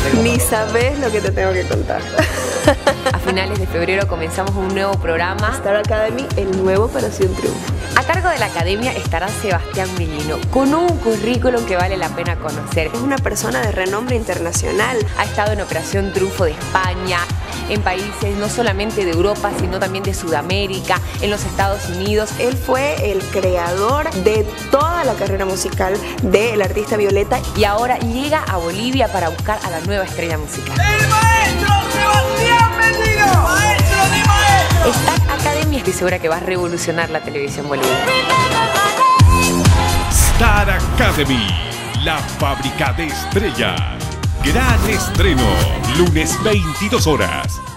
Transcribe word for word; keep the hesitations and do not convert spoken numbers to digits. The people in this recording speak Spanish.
Ni sabes lo que te tengo que contar. A finales de febrero comenzamos un nuevo programa, Star Academy, el nuevo Operación Triunfo. A cargo de la academia estará Sebastián Millino, con un currículum que vale la pena conocer. Es una persona de renombre internacional. Ha estado en Operación Triunfo de España, en países no solamente de Europa, sino también de Sudamérica, en los Estados Unidos. Él fue el creador de toda la carrera musical del artista Violeta. Y ahora llega a Bolivia para buscar a la nueva estrella musical. ¡El maestro Sebastián Millino! ¡Maestro de maestros! Star Academy, estoy segura que va a revolucionar la televisión boliviana. Star Academy, la fábrica de estrellas. Gran estreno, lunes veintidós horas.